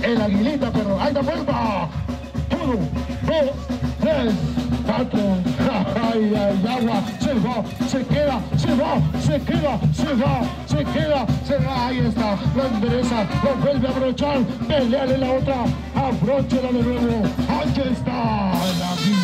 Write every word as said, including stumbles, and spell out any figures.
el aguilita, pero ahí la vuelva. Uno, dos, tres, cuatro. Ay, ay, agua. Se va, se queda, se va, se queda, se va, se queda, se va. Ahí está, lo endereza, lo vuelve a abrochar. Peleale la otra, abróchela de nuevo. Aquí está el aguilita.